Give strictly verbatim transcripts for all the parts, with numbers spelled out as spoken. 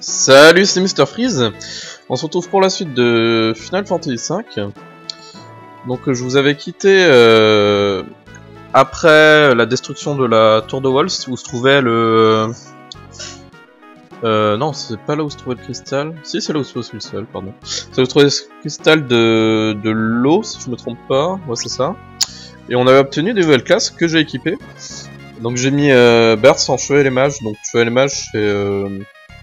Salut, c'est Mister Freeze. On se retrouve pour la suite de Final Fantasy cinq. Donc je vous avais quitté euh, après la destruction de la tour de Waltz où se trouvait le... Euh, non, c'est pas là où se trouvait le cristal. Si, c'est là où se trouvait le cristal, pardon. C'est là où se trouvait le cristal de, de l'eau, si je me trompe pas. Ouais, c'est ça. Et on avait obtenu des nouvelles classes que j'ai équipées. Donc j'ai mis euh, Bertz en Chevalier Mage. Donc Chevalier Mage, c'est... Euh...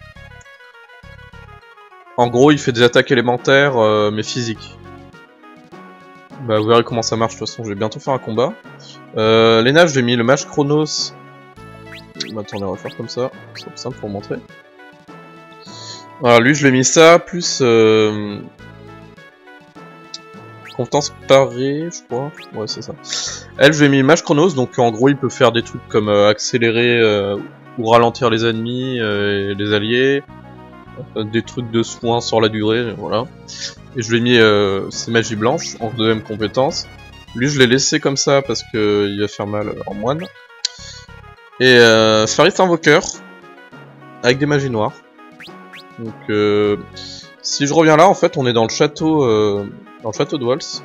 En gros, il fait des attaques élémentaires, euh, mais physiques. Bah, vous verrez comment ça marche, de toute façon, je vais bientôt faire un combat. Euh, les nages, j'ai mis le mage Chronos. Attendez, on va faire comme ça, c'est plus simple pour vous montrer. Voilà, lui, je l'ai mis ça, plus... Euh... Compétence parée, je crois. Ouais, c'est ça. Elle, je l'ai mis mage Chronos, donc en gros, il peut faire des trucs comme euh, accélérer euh, ou ralentir les ennemis euh, et les alliés. Des trucs de soins sur la durée, voilà. Et je lui ai mis euh, ses magies blanches en deuxième compétence. Lui, je l'ai laissé comme ça parce que il va faire mal en moine. Et euh, Faris Invoqueur avec des magies noires. Donc, euh, si je reviens là, en fait, on est dans le château, euh, dans le château de Waltz.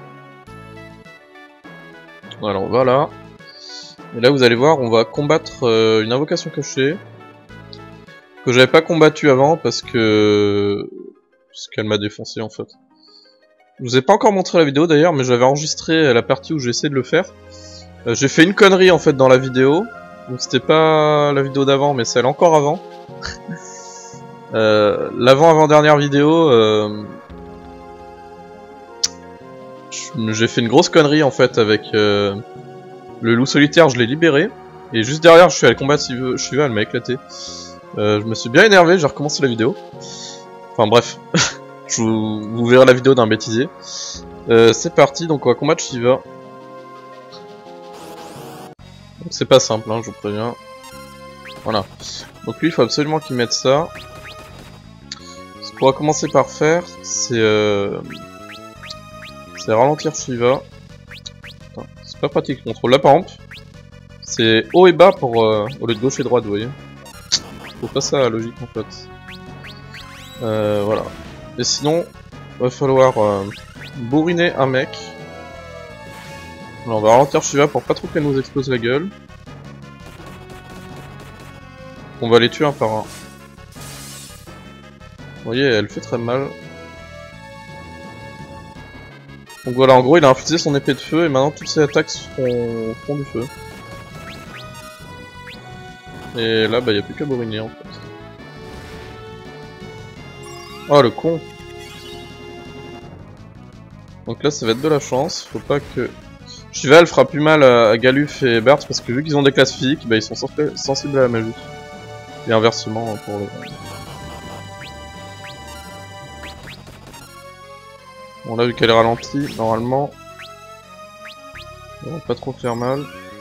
Alors, on va là. Et là, vous allez voir, on va combattre euh, une invocation cachée. Que j'avais pas combattu avant parce que... Parce qu'elle m'a défoncé en fait. Je vous ai pas encore montré la vidéo d'ailleurs, mais j'avais enregistré la partie où j'ai essayé de le faire. Euh, j'ai fait une connerie en fait dans la vidéo. Donc c'était pas la vidéo d'avant, mais celle encore avant. euh, L'avant-avant-dernière vidéo... Euh... J'ai fait une grosse connerie en fait avec... Euh... Le loup solitaire, je l'ai libéré. Et juste derrière, je suis allé combattre Shiva, elle m'a éclaté. Euh, je me suis bien énervé, j'ai recommencé la vidéo. Enfin bref, je vous, vous verrez la vidéo d'un bêtisier. Euh, c'est parti, donc on va combattre Shiva. C'est pas simple, hein, je vous préviens. Voilà. Donc lui, il faut absolument qu'il mette ça. Ce qu'on va commencer par faire, c'est euh, c'est ralentir Shiva. C'est pas pratique, le contrôle. Là par exemple, c'est haut et bas pour euh, au lieu de gauche et droite, vous voyez. Faut pas ça la logique en fait. Euh, voilà. Et sinon, va falloir euh, bourriner un mec. Alors, on va ralentir Shiva pour pas trop qu'elle nous explose la gueule. On va les tuer un par un. Vous voyez, elle fait très mal. Donc voilà, en gros, il a infusé son épée de feu et maintenant toutes ses attaques font, font du feu. Et là, bah, y a plus qu'à bourriner en fait. Oh le con. Donc là ça va être de la chance, faut pas que... Shiva elle fera plus mal à Galuf et Bertz parce que vu qu'ils ont des classes physiques, bah ils sont sensibles à la magie. Et inversement pour les... Bon là vu qu'elle est ralentie, normalement... On va pas trop faire mal.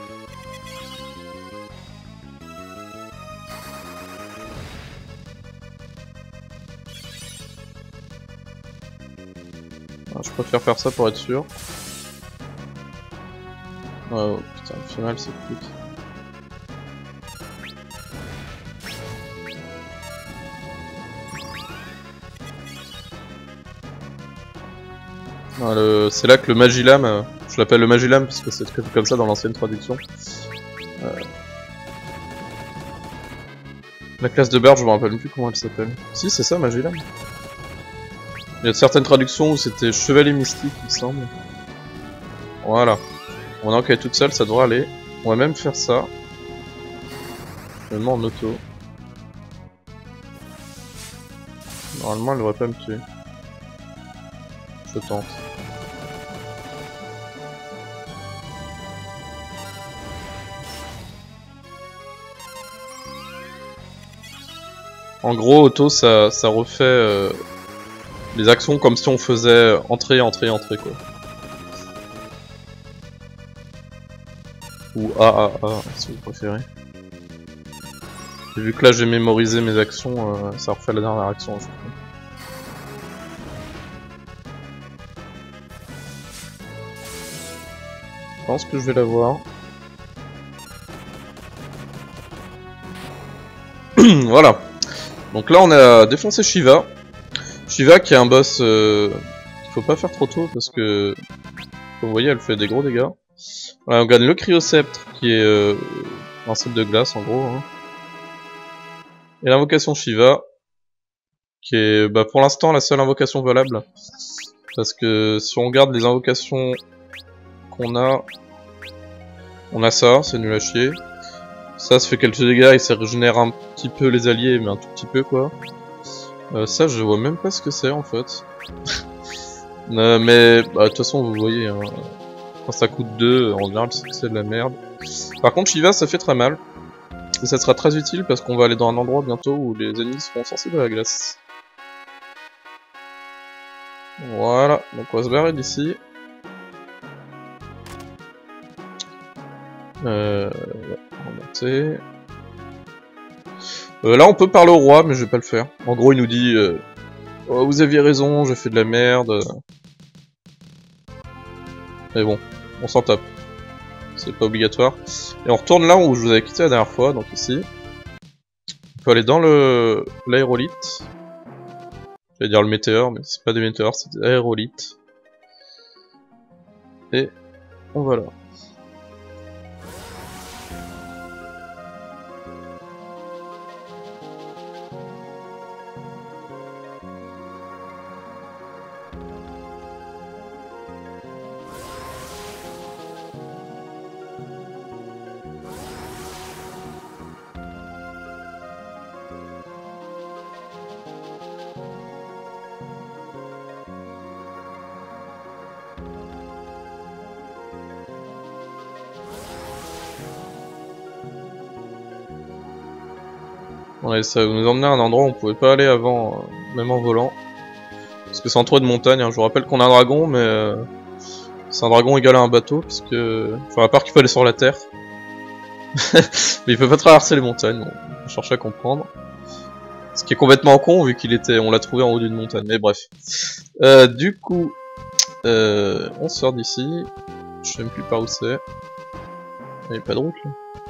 Je préfère faire ça pour être sûr. Oh putain, le fait mal cette pute. Ah, c'est là que le Magilame, euh, je l'appelle le Magilame parce que c'est comme ça dans l'ancienne traduction. Euh... La classe de Bertz, je me rappelle même plus comment elle s'appelle. Si, c'est ça, Magilame. Il y a certaines traductions où c'était chevalier mystique, il me semble. Voilà. Maintenant qu'elle est toute seule, ça devrait aller. On va même faire ça. Finalement en auto. Normalement, elle devrait pas me tuer. Je tente. En gros, auto, ça, ça refait... Euh... Les actions comme si on faisait entrée, entrée, entrée quoi. Ou A, A, A, si vous préférez. Et vu que là j'ai mémorisé mes actions, euh, ça refait la dernière action je crois. Je pense que je vais l'avoir. Voilà. Donc là on a défoncé Shiva. Shiva qui est un boss euh, qu'il faut pas faire trop tôt parce que, comme vous voyez, elle fait des gros dégâts. Voilà, on gagne le Cryosceptre qui est euh, un sceptre de glace en gros. Hein. Et l'invocation Shiva qui est bah, pour l'instant la seule invocation valable. Parce que si on regarde les invocations qu'on a, on a ça, c'est nul à chier. Ça, ça fait quelques dégâts et ça régénère un petit peu les alliés, mais un tout petit peu quoi. Euh, ça, je vois même pas ce que c'est en fait. euh, mais bah, de toute façon, vous voyez, hein, quand ça coûte deux, en général, c'est que c'est de la merde. Par contre, Shiva, ça fait très mal. Et ça sera très utile parce qu'on va aller dans un endroit bientôt où les ennemis seront sensibles à la glace. Voilà, donc on va se barrer d'ici. Euh, remonter. Euh, là on peut parler au roi, mais je vais pas le faire. En gros il nous dit euh, oh, vous aviez raison, j'ai fait de la merde. Mais bon, on s'en tape. C'est pas obligatoire. Et on retourne là où je vous avais quitté la dernière fois, donc ici. On peut aller dans le l'aérolithe. Je vais dire le météore, mais c'est pas des météores, c'est des aérolithes. Et on va là. Ouais, ça va nous emmener à un endroit où on pouvait pas aller avant, euh, même en volant. Parce que c'est entouré de montagnes, hein. Je vous rappelle qu'on a un dragon, mais euh, c'est un dragon égal à un bateau, puisque... Enfin, à part qu'il peut aller sur la terre. Mais il peut pas traverser les montagnes, bon, on cherche à comprendre. Ce qui est complètement con, vu qu'il était... On l'a trouvé en haut d'une montagne, mais bref. Euh, du coup... Euh, on sort d'ici. Je sais même plus par où c'est. Il n'y a pas de route, là.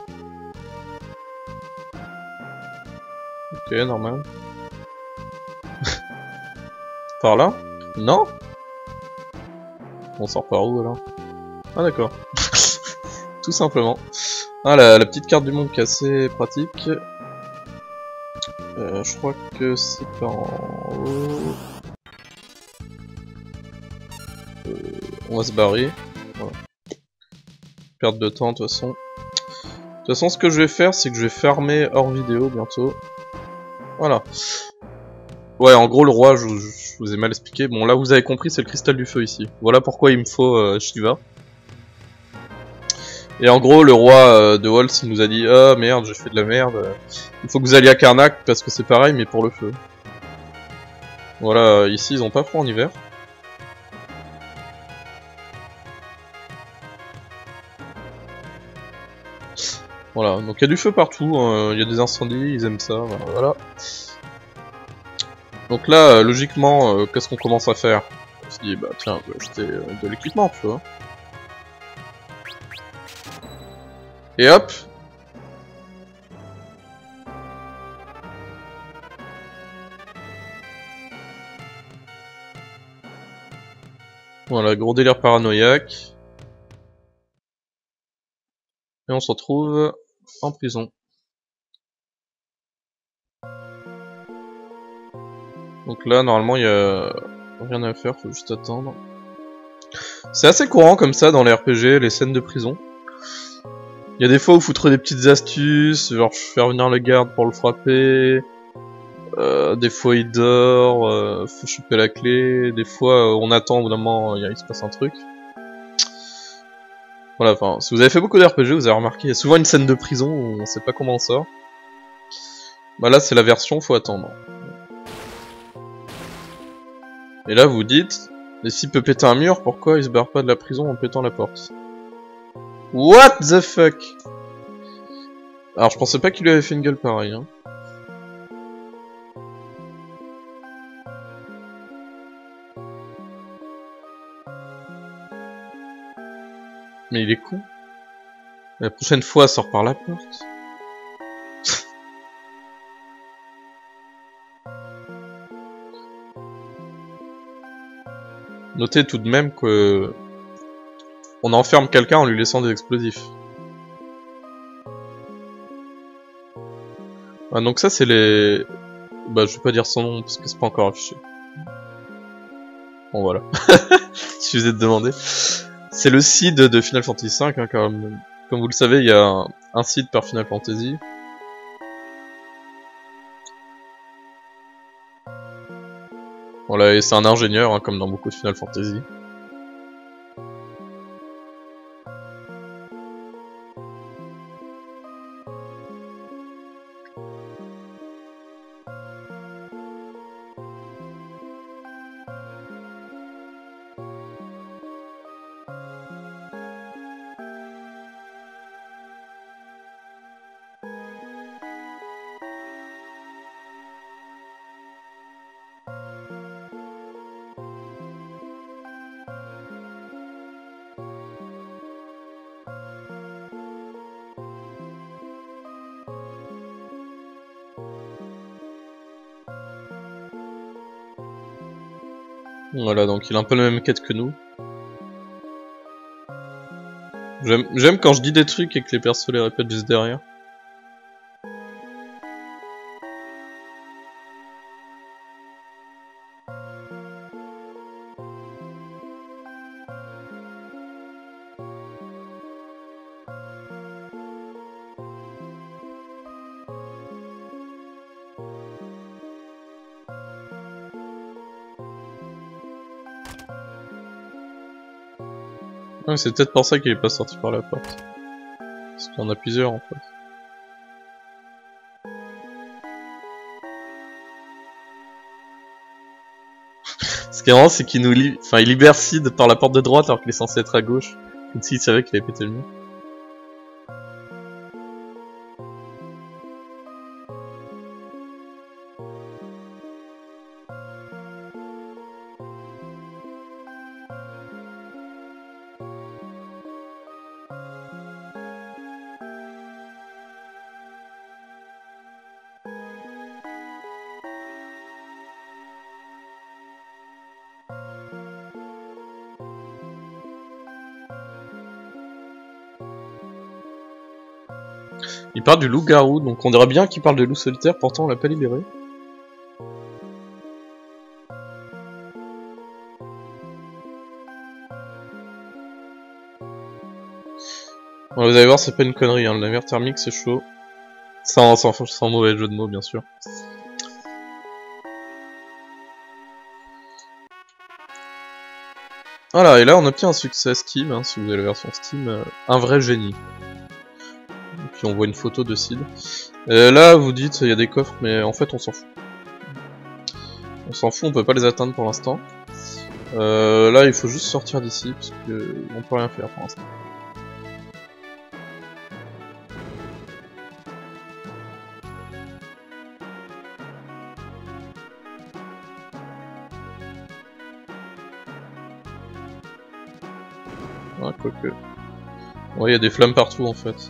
Ok, normal. Par là? Non? On sort par où alors? Ah d'accord. Tout simplement. Ah la, la petite carte du monde qui est assez pratique. Euh, je crois que c'est par en haut. Euh, on va se barrer. Voilà. Perte de temps de toute façon. De toute façon ce que je vais faire c'est que je vais fermer hors vidéo bientôt. Voilà. Ouais, en gros, le roi, je, je vous ai mal expliqué. Bon, là, vous avez compris, c'est le cristal du feu ici. Voilà pourquoi il me faut euh, Shiva. Et en gros, le roi euh, de Waltz, il nous a dit « Ah, merde, j'ai fait de la merde. Il faut que vous alliez à Karnak, parce que c'est pareil, mais pour le feu. » Voilà, ici, ils ont pas froid en hiver. Voilà, donc il y a du feu partout, il euh, y a des incendies, ils aiment ça, voilà. Donc là, euh, logiquement, euh, qu'est-ce qu'on commence à faire? On se dit, bah tiens, on va acheter euh, de l'équipement, tu vois. Et hop! Voilà, gros délire paranoïaque. Et on se retrouve en prison. Donc là, normalement, il y a rien à faire, faut juste attendre. C'est assez courant comme ça dans les R P G, les scènes de prison. Il y a des fois où foutre des petites astuces, genre faire venir le garde pour le frapper. Euh, des fois il dort, euh, faut choper la clé. Des fois euh, on attend, au bout d'un moment il se passe un truc. Voilà, enfin, si vous avez fait beaucoup d'R P G, vous avez remarqué, il y a souvent une scène de prison où on sait pas comment on sort. Bah là c'est la version, faut attendre. Et là vous dites, mais s'il peut péter un mur, pourquoi il se barre pas de la prison en pétant la porte? What the fuck? Alors je pensais pas qu'il lui avait fait une gueule pareille, hein. Mais il est con. La prochaine fois, sort par la porte. Notez tout de même que on enferme quelqu'un en lui laissant des explosifs. Ah, donc ça c'est les... Bah je vais pas dire son nom parce que c'est pas encore affiché. Bon voilà. Si vous êtes demandé. C'est le seed de Final Fantasy cinq, hein, comme, comme vous le savez, il y a un, un seed par Final Fantasy. Voilà, et c'est un ingénieur, hein, comme dans beaucoup de Final Fantasy. Voilà, donc il a un peu la même quête que nous. J'aime quand je dis des trucs et que les persos les répètent juste derrière. Ouais, c'est peut-être pour ça qu'il est pas sorti par la porte. Parce qu'il y en a plusieurs en fait. Ce qui est marrant, c'est qu'il nous li... enfin, il libère Sid par la porte de droite alors qu'il est censé être à gauche. Comme s'il savait qu'il avait pété le mur. Il parle du loup-garou, donc on dirait bien qu'il parle de loup solitaire, pourtant on l'a pas libéré. Bon, vous allez voir, c'est pas une connerie, hein. Le navire thermique c'est chaud. Sans, sans, sans mauvais jeu de mots, bien sûr. Voilà, et là on obtient un succès Steam, hein, si vous avez la version Steam, euh, un vrai génie. Et puis on voit une photo de Sid. Et là vous dites, il y a des coffres, mais en fait on s'en fout. On s'en fout, on peut pas les atteindre pour l'instant. Euh, là il faut juste sortir d'ici, parce que on peut rien faire pour l'instant. Ah, quoique. Ouais, il y a des flammes partout en fait.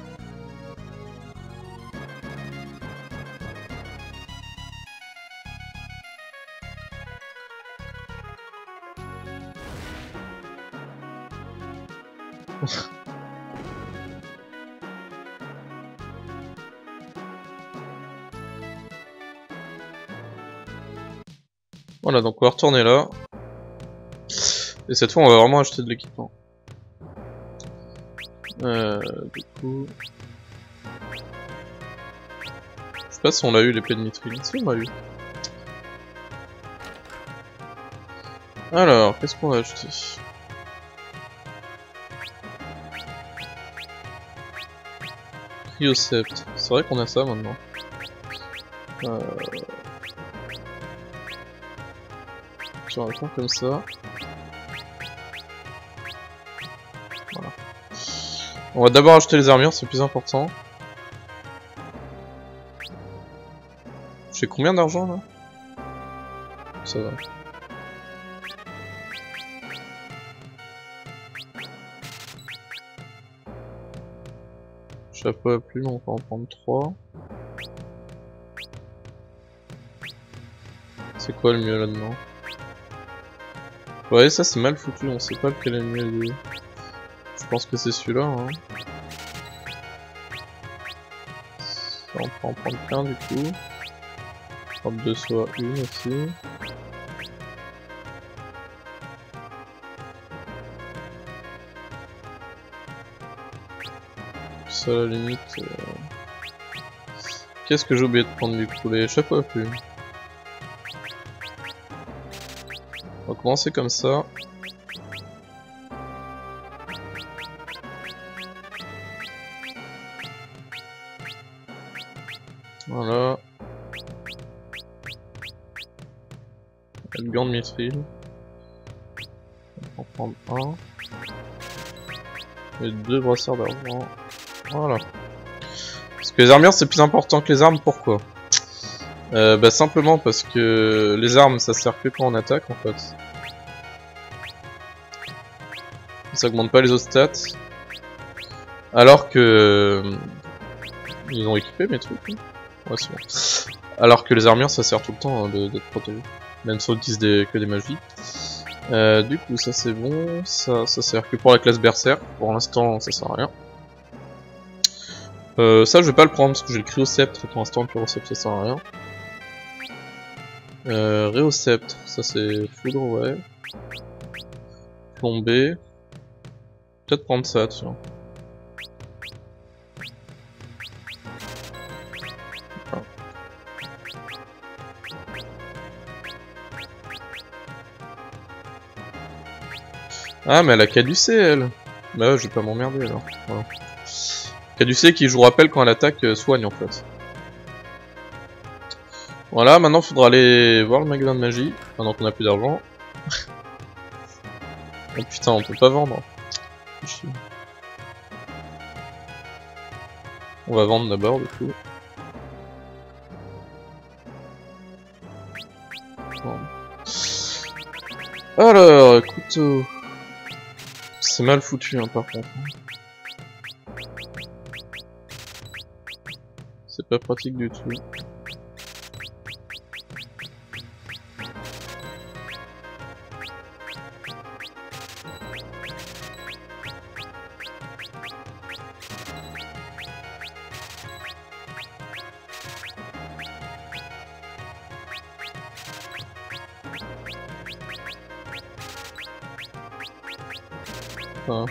Voilà, donc on va retourner là. Et cette fois on va vraiment acheter de l'équipement. Euh, du coup... Je sais pas si on l'a eu l'épée de Mithril. Si on l'a eu. Alors, qu'est-ce qu'on va acheter? Cryosept. C'est vrai qu'on a ça maintenant. Euh... On va faire comme ça. Voilà. On va d'abord acheter les armures, c'est plus important. J'ai combien d'argent là? Ça va. Chapeau à plume, on va en prendre trois. C'est quoi le mieux là-dedans? Ouais, ça c'est mal foutu, on sait pas lequel est le mieux. Je pense que c'est celui-là. Hein. Ça, on peut en prendre qu'un du coup. Prendre deux soit une aussi. Ça à la limite. Euh... Qu'est-ce que j'ai oublié de prendre du coup? Les chapeaux à plumes. On va commencer comme ça. Voilà. Le gant de mithril. On va en prendre un. Et deux brasseurs d'argent. Voilà. Parce que les armures c'est plus important que les armes, pourquoi? Euh, bah simplement parce que les armes ça sert que quand on attaque en fait. Ça augmente pas les autres stats. Alors que... Ils ont équipé mes trucs. Hein. Ouais c'est bon. Alors que les armures ça sert tout le temps hein, d'être protégé. Même si on utilise des... que des magies. Euh, du coup ça c'est bon. Ça, ça sert que pour la classe berserk. Pour l'instant ça sert à rien. Euh, ça je vais pas le prendre parce que j'ai le cryosceptre et pour l'instant le pyrosceptre ça sert à rien. Euh, Réosceptre, ça c'est foudre, ouais. Plombé. Peut-être prendre ça, tiens. Ah. ah, mais elle a caducé, elle. Bah ouais, je vais pas m'emmerder alors. Voilà. Caducé qui, je vous rappelle, quand elle attaque, euh, soigne en fait. Voilà, maintenant faudra aller voir le magasin de magie, maintenant qu'on a plus d'argent. Oh putain, on peut pas vendre. On va vendre d'abord du coup. Alors, couteau. C'est mal foutu hein, par contre. C'est pas pratique du tout. Enfin.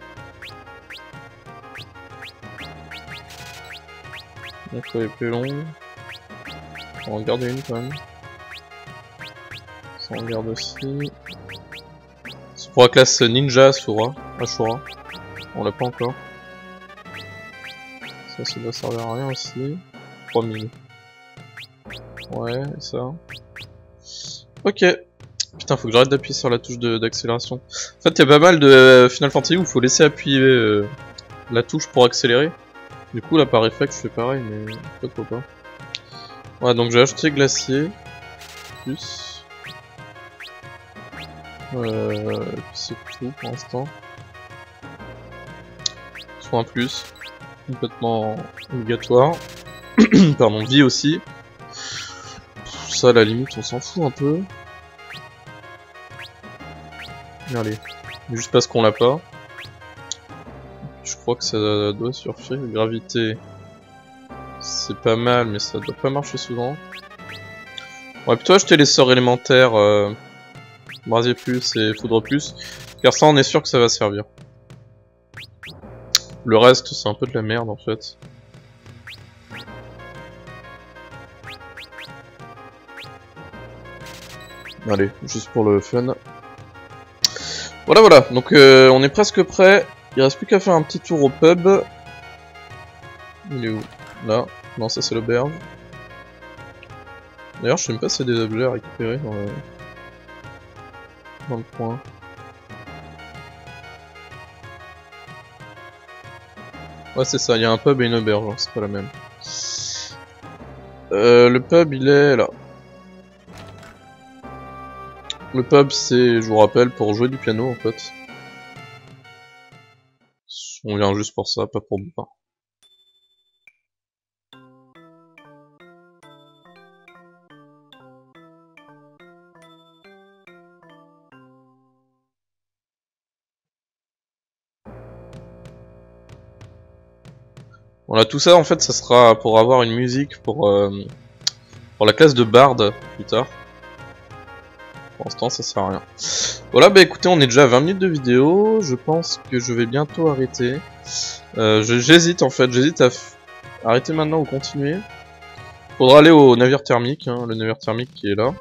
Donc ça est plus long. On va en garder une quand même. Ça on garde aussi. C'est pour la classe ninja Asura. Ashura. On l'a pas encore. Ça, ça doit servir à rien aussi. trois mille. Ouais, et ça. Ok. Putain, faut que j'arrête d'appuyer sur la touche d'accélération. En fait, il y a pas mal de euh, Final Fantasy où il faut laisser appuyer euh, la touche pour accélérer. Du coup, là, par réflexe, je fais pareil, mais pourquoi pas. Ouais, donc j'ai acheté glacier. Plus. Euh, c'est tout pour l'instant. Soin plus. Complètement obligatoire. Pardon, vie aussi. Ça, à la limite, on s'en fout un peu. Allez, juste parce qu'on l'a pas. Je crois que ça doit suffire. Gravité, c'est pas mal, mais ça doit pas marcher souvent. On va plutôt acheter les sorts élémentaires, euh, brasier plus et foudre plus, car ça on est sûr que ça va servir. Le reste c'est un peu de la merde en fait. Allez, juste pour le fun. Voilà voilà, donc euh, on est presque prêt. Il reste plus qu'à faire un petit tour au pub. Il est où? Là. Non, ça c'est l'auberge. D'ailleurs, je sais même pas s'il y a des objets à récupérer dans le, dans le coin. Ouais, c'est ça, il y a un pub et une auberge, hein, c'est pas la même. Euh, le pub, il est là. Le pub, c'est, je vous rappelle, pour jouer du piano en fait. On vient juste pour ça, pas pour boire. Voilà, tout ça en fait, ça sera pour avoir une musique pour, euh, pour la classe de Bard plus tard. Pour l'instant, ça sert à rien. Voilà, bah écoutez, on est déjà à vingt minutes de vidéo. Je pense que je vais bientôt arrêter. Euh, j'hésite en fait, j'hésite à arrêter maintenant ou continuer. Faudra aller au navire thermique, hein, le navire thermique qui est là.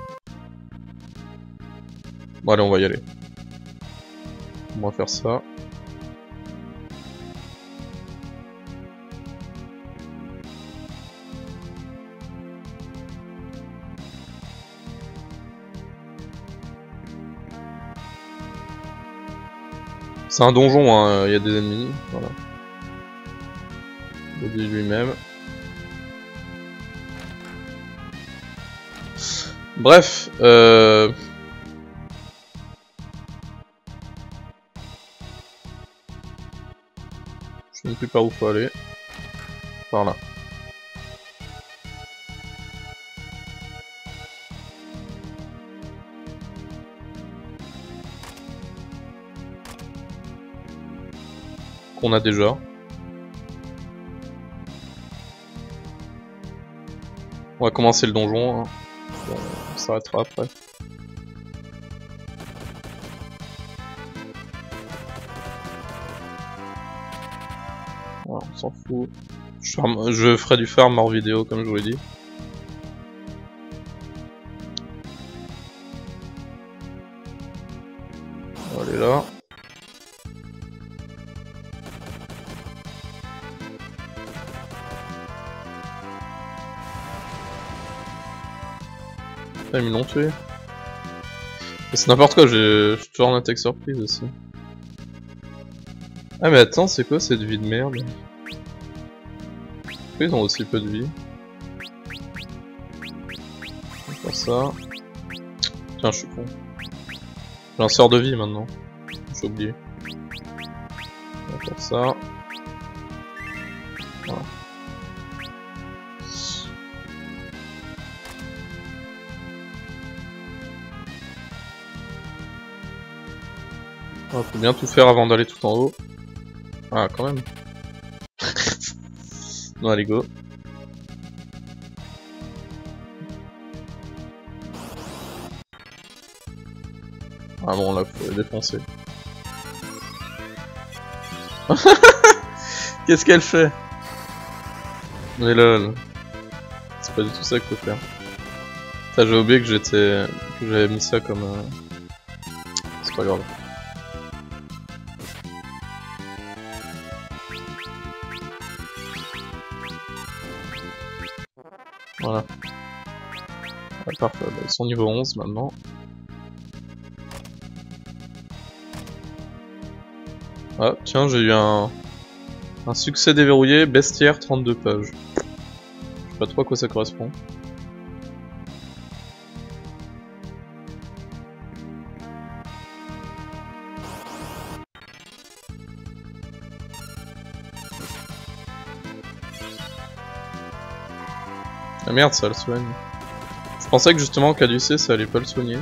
Bon allez, on va y aller. On va faire ça. C'est un donjon, hein, il y a des ennemis, voilà. Il dit lui-même. Bref, euh... je ne sais plus par où faut aller. Par là. Qu'on a déjà. On va commencer le donjon, hein. Bon, on s'arrêtera après. Voilà, on s'en fout. Je ferai du farm hors vidéo comme je vous l'ai dit. On va aller là. Ah, ils me l'ont tué. C'est n'importe quoi, je suis toujours en attaque surprise aussi. Ah mais attends, c'est quoi cette vie de merde? Pourquoi ils ont aussi peu de vie? On va faire ça. Tiens, je suis con. J'ai un sort de vie maintenant. J'ai oublié. On va faire ça. Voilà. Ah, faut bien tout faire avant d'aller tout en haut. Ah, quand même. Non, allez, go. Ah bon, là, faut les défoncer. Qu'est-ce qu'elle fait? Mais lol. C'est pas du tout ça qu'il faut faire. Ça, j'ai oublié que j'étais... que j'avais mis ça comme... Euh... C'est pas grave. Voilà. Ah, parfait, bah, ils sont niveau onze maintenant. Ah, tiens, j'ai eu un... un succès déverrouillé, bestiaire, trente-deux pages. Je sais pas trop à quoi ça correspond. Ah merde, ça le soigne. Je pensais que justement Caducée ça allait pas le soigner.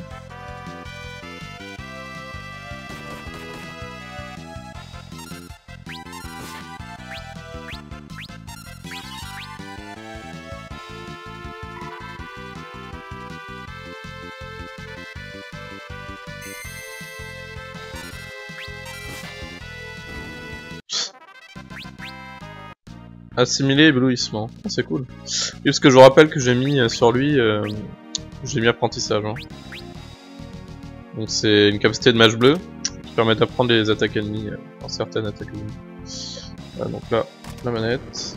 Assimiler éblouissement, oh, c'est cool. Oui, parce que je vous rappelle que j'ai mis euh, sur lui, euh, j'ai mis apprentissage. Hein. Donc c'est une capacité de mage bleu qui permet d'apprendre les attaques ennemies, euh, dans certaines attaques ennemies. Voilà, donc là, la manette.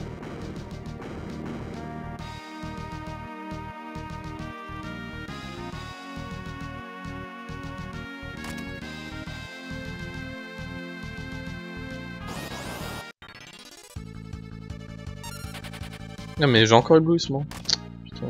Ah mais j'ai encore éblouissement. Putain.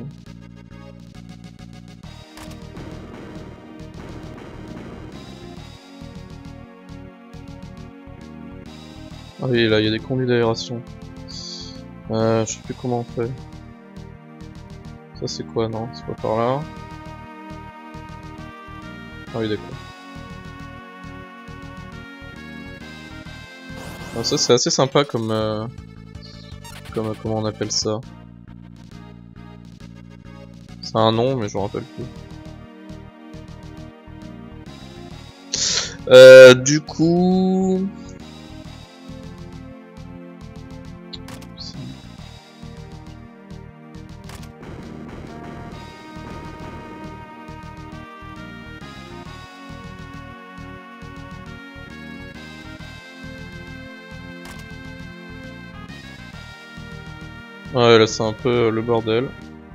Ah oui, là il y a des conduits d'aération. Euh, je sais plus comment on fait. Ça c'est quoi? Non, c'est pas par là. Ah oui, d'accord. Ah, ça c'est assez sympa comme... Euh... comme, comment on appelle ça. C'est un nom, mais je me rappelle plus. Euh, du coup... Ouais, là c'est un peu le bordel.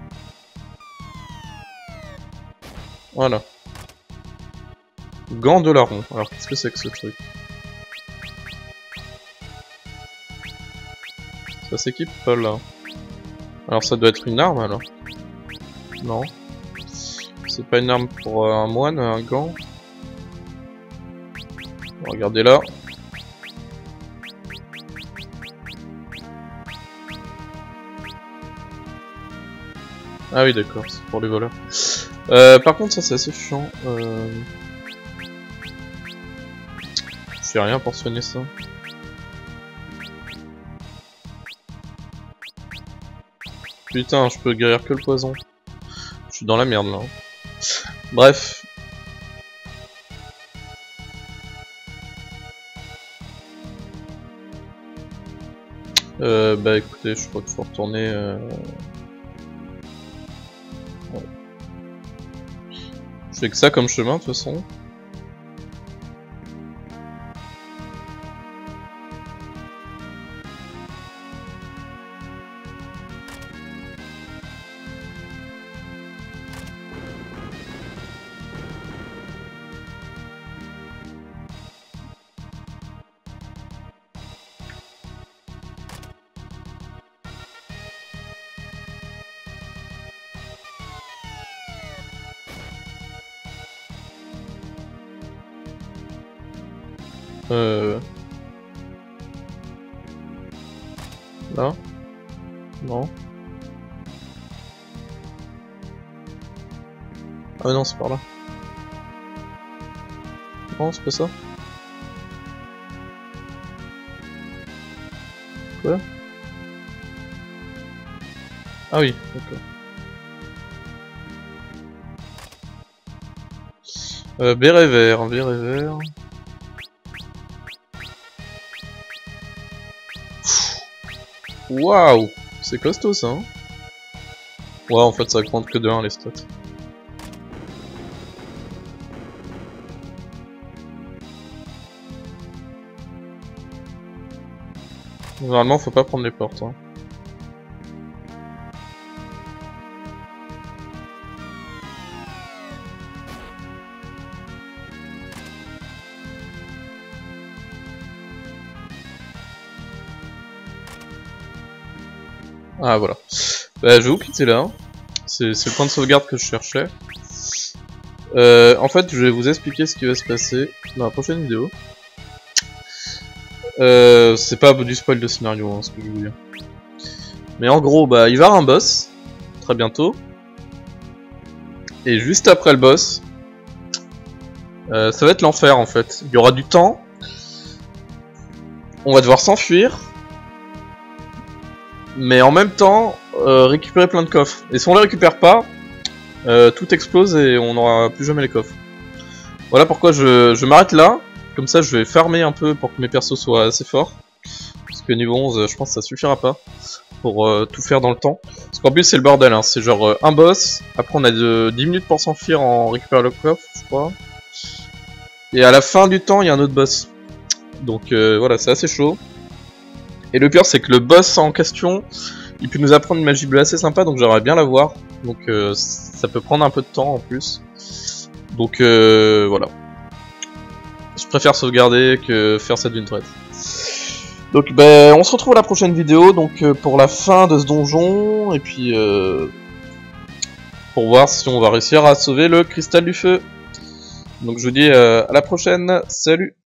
Voilà. Gants de larron. Alors qu'est-ce que c'est que ce truc? Ça s'équipe pas là. Alors ça doit être une arme alors? Non. C'est pas une arme pour euh, un moine, un gant? Regardez là. Ah oui d'accord, c'est pour les voleurs. Euh, par contre ça c'est assez chiant. Euh... Je fais rien pour soigner ça. Putain, je peux guérir que le poison. Je suis dans la merde là. Bref. Euh, bah écoutez, je crois qu'il faut retourner... Euh... Ouais. Je fais que ça comme chemin de toute façon. Euh... Là? Non. Ah non, c'est par là. Non, c'est pas ça. Quoi? Ah oui, d'accord. Euh, béret vert, béret vert... Waouh, c'est costaud ça hein. Ouais en fait ça compte que de un les stats. Normalement faut pas prendre les portes hein. Ah voilà. Bah je vais vous quitter là. C'est le point de sauvegarde que je cherchais. Euh, en fait je vais vous expliquer ce qui va se passer dans la prochaine vidéo. Euh, c'est pas du spoil de scénario hein, ce que je vais vous dire. Mais en gros bah il va y avoir un boss très bientôt. Et juste après le boss, euh, ça va être l'enfer en fait. Il y aura du temps. On va devoir s'enfuir. Mais en même temps, euh, récupérer plein de coffres. Et si on les récupère pas, euh, tout explose et on n'aura plus jamais les coffres. Voilà pourquoi je, je m'arrête là. Comme ça, je vais farmer un peu pour que mes persos soient assez forts. Parce que niveau onze, je pense que ça suffira pas pour euh, tout faire dans le temps. Parce qu'en plus, c'est le bordel. Hein. C'est genre euh, un boss. Après, on a de dix minutes pour s'enfuir en récupérant le coffre, je crois. Et à la fin du temps, il y a un autre boss. Donc euh, voilà, c'est assez chaud. Et le pire c'est que le boss en question, il peut nous apprendre une magie bleue assez sympa, donc j'aimerais bien la voir. Donc euh, ça peut prendre un peu de temps en plus. Donc euh, voilà. Je préfère sauvegarder que faire ça d'une traite. Donc ben on se retrouve à la prochaine vidéo, donc euh, pour la fin de ce donjon, et puis euh, pour voir si on va réussir à sauver le cristal du feu. Donc je vous dis euh, à la prochaine, salut!